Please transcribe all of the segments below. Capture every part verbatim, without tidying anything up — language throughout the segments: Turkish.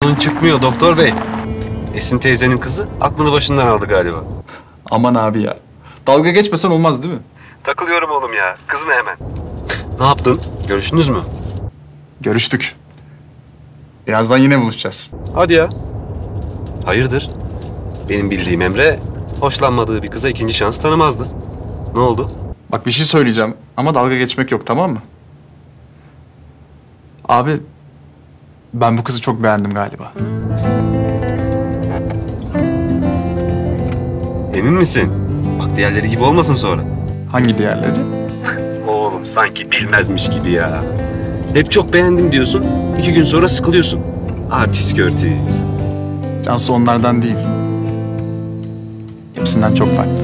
çıkmıyor doktor bey. Esin teyzenin kızı aklını başından aldı galiba. Aman abi ya. Dalga geçmesen olmaz değil mi? Takılıyorum oğlum ya. Kızma hemen. Ne yaptın? Görüştünüz mü? Görüştük. Birazdan yine buluşacağız. Hadi ya. Hayırdır? Benim bildiğim Emre hoşlanmadığı bir kıza ikinci şans tanımazdı. Ne oldu? Bak bir şey söyleyeceğim ama dalga geçmek yok, tamam mı? Abi, ben bu kızı çok beğendim galiba. Emin misin? Bak diğerleri gibi olmasın sonra. Hangi diğerleri? Oğlum sanki bilmezmiş gibi ya. Hep çok beğendim diyorsun. İki gün sonra sıkılıyorsun. Artist görtüyüz. Cansu onlardan değil. Hepsinden çok farklı.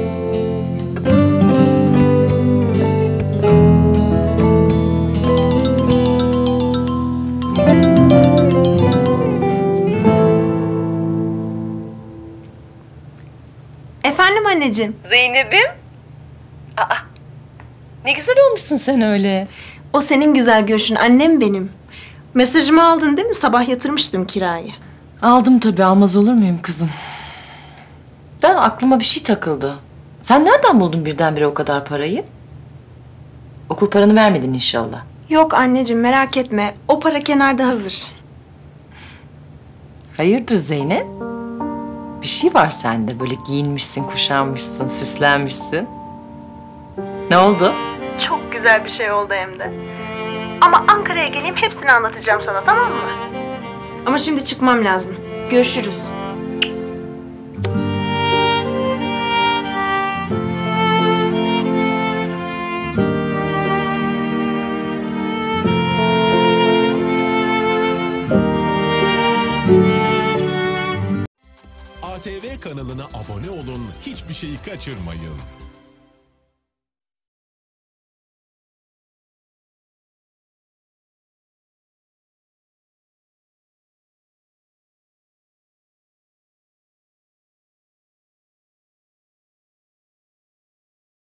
Efendim anneciğim. Zeynep'im. Aa, ne güzel olmuşsun sen öyle. O senin güzel görüşün, annem benim. Mesajımı aldın değil mi? Sabah yatırmıştım kirayı. Aldım tabii, almaz olur muyum kızım? Da aklıma bir şey takıldı. Sen nereden buldun birdenbire o kadar parayı? Okul paranı vermedin inşallah. Yok anneciğim, merak etme. O para kenarda hazır. Hayırdır Zeynep? Bir şey var sende. Böyle giyinmişsin, kuşanmışsın, süslenmişsin. Ne oldu? Çok güzel bir şey oldu hem de. Ama Ankara'ya geleyim, hepsini anlatacağım sana, tamam mı? Ama şimdi çıkmam lazım. Görüşürüz. A T V kanalına abone olun, hiçbir şeyi kaçırmayın.